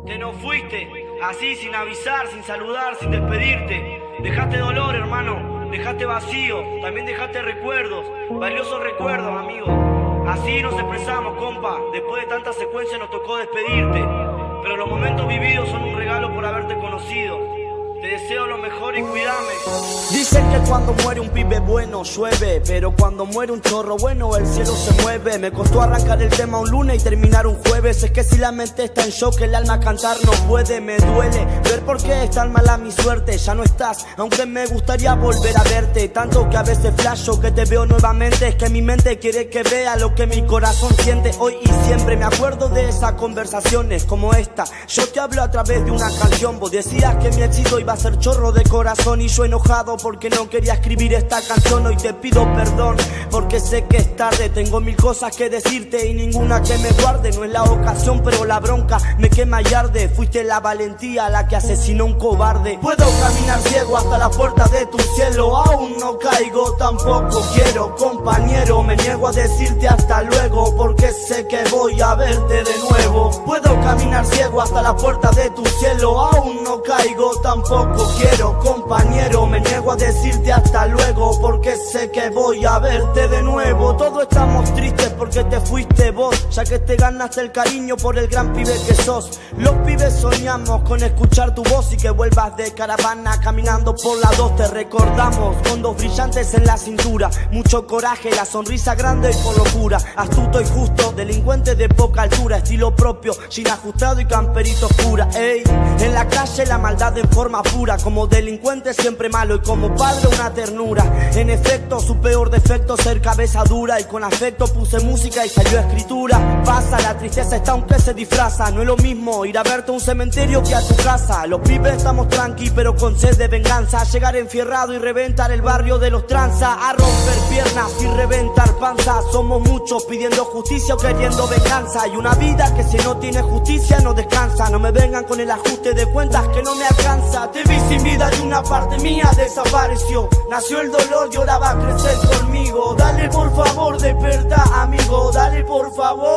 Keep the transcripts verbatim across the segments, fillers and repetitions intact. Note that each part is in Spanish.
Te nos fuiste, así sin avisar, sin saludar, sin despedirte. Dejaste dolor, hermano, dejaste vacío, también dejaste recuerdos, valiosos recuerdos, amigo. Así nos expresamos, compa, después de tanta secuencia nos tocó despedirte. Pero los momentos vividos son un regalo por haberte conocido. Te deseo lo mejor y cuídame. Dicen que cuando muere un pibe bueno llueve, pero cuando muere un chorro bueno el cielo se mueve. Me costó arrancar el tema un lunes y terminar un jueves. Es que si la mente está en shock el alma cantar no puede. Me duele ver por qué es tan mala mi suerte. Ya no estás, aunque me gustaría volver a verte. Tanto que a veces flasho que te veo nuevamente. Es que mi mente quiere que vea lo que mi corazón siente. Hoy y siempre me acuerdo de esas conversaciones como esta. Yo te hablo a través de una canción. Vos decías que mi éxito iba a ser chorro de corazón y yo enojado porque no quería escribir esta canción. Hoy te pido perdón porque sé que es tarde. Tengo mil cosas que decirte y ninguna que me guarde. No es la ocasión pero la bronca me quema y arde. Fuiste la valentía la que asesinó un cobarde. Puedo caminar ciego hasta la puerta de tu cielo. Aún no caigo, tampoco quiero, compañero. Me niego a decirte hasta luego porque sé que voy a verte de nuevo. Puedo caminar ciego hasta la puerta de tu cielo. Aún no caigo, tampoco quiero, compañero. Me niego a decirte hasta luego porque sé que voy a verte de nuevo. Todos estamos tristes porque te fuiste vos, ya que te ganaste el cariño por el gran pibe que sos. Los pibes soñamos con escuchar tu voz y que vuelvas de caravana caminando por la dos. Te recordamos con dos brillantes en la cintura, mucho coraje, la sonrisa grande y con locura. Astuto y justo, delincuente de poca altura, estilo propio, sin ajustado y camperito oscura. Ey, en la calle la maldad en forma pura, como delincuente siempre malo y como padre una ternura. En efecto, su peor defecto ser cabeza dura y con afecto puse música y salió escritura. Pasa, la tristeza está aunque se disfraza. No es lo mismo ir a verte a un cementerio que a tu casa. Los pibes estamos tranqui pero con sed de venganza. Llegar enfierrado y reventar el barrio de los tranza. A romper piernas y reventar panza. Somos muchos pidiendo justicia o queriendo venganza. Y una vida que si no tiene justicia no descansa. No me vengan con el ajuste de cuentas que no me alcanza. Te vi sin vida y una parte mía desapareció. Nació el dolor y ahora va a crecer conmigo. Dale por favor, desperta amigo. Dale por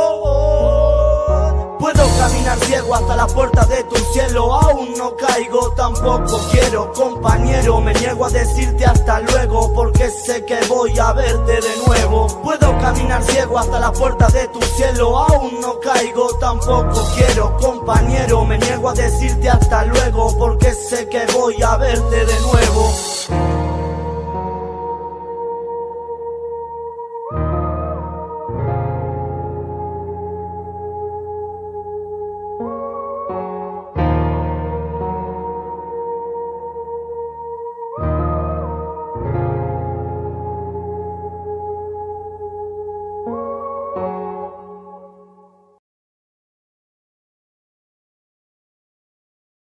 favor. Puedo caminar ciego hasta la puerta de tu cielo. Aún no caigo, tampoco quiero, compañero. Me niego a decirte hasta luego porque sé que voy a verte de nuevo. Puedo caminar ciego hasta la puerta de tu cielo. Aún no caigo, tampoco quiero, compañero. Me niego a decirte hasta luego porque sé que voy a verte de nuevo.